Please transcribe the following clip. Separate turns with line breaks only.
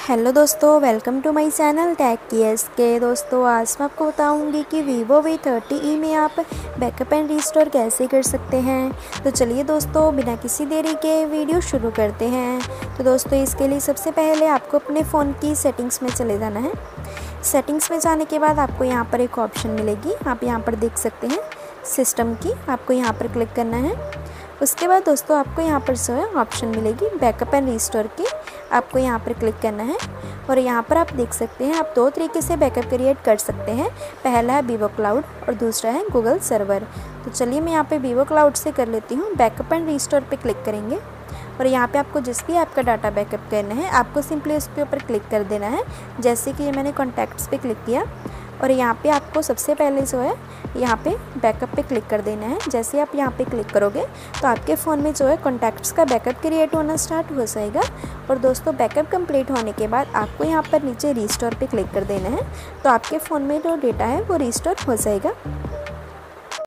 Hello दोस्तों, welcome to my channel Tech Cares के। दोस्तों आज मैं आपको बताऊंगी कि Vivo V30e में आप बैकअप एंड रिस्टोर कैसे कर सकते हैं। तो चलिए दोस्तों, बिना किसी देरी के वीडियो शुरू करते हैं। तो दोस्तों इसके लिए सबसे पहले आपको अपने फ़ोन की सेटिंग्स में चले जाना है। सेटिंग्स में जाने के बाद आपको यहाँ पर एक ऑप्शन मिलेगी, आप यहाँ पर देख सकते हैं सिस्टम की, आपको यहाँ पर क्लिक करना है। उसके बाद दोस्तों आपको यहाँ पर जो है ऑप्शन मिलेगी बैकअप एंड रिस्टोर की, आपको यहाँ पर क्लिक करना है। और यहाँ पर आप देख सकते हैं आप दो तरीके से बैकअप क्रिएट कर सकते हैं। पहला है वीवो क्लाउड और दूसरा है गूगल सर्वर। तो चलिए मैं यहाँ पे वीवो क्लाउड से कर लेती हूँ। बैकअप एंड रिस्टोर पे क्लिक करेंगे और यहाँ पे आपको जिस भी आपका डाटा बैकअप करना है आपको सिंपली उसके ऊपर क्लिक कर देना है। जैसे कि मैंने कॉन्टैक्ट्स पे क्लिक किया और यहाँ पे आपको सबसे पहले जो है यहाँ पे बैकअप पे क्लिक कर देना है। जैसे आप यहाँ पे क्लिक करोगे तो आपके फ़ोन में जो है कॉन्टैक्ट्स का बैकअप क्रिएट होना स्टार्ट हो जाएगा। और दोस्तों बैकअप कंप्लीट होने के बाद आपको यहाँ पर नीचे रिस्टोर पे क्लिक कर देना है, तो आपके फ़ोन में जो डेटा है वो रिस्टोर हो जाएगा।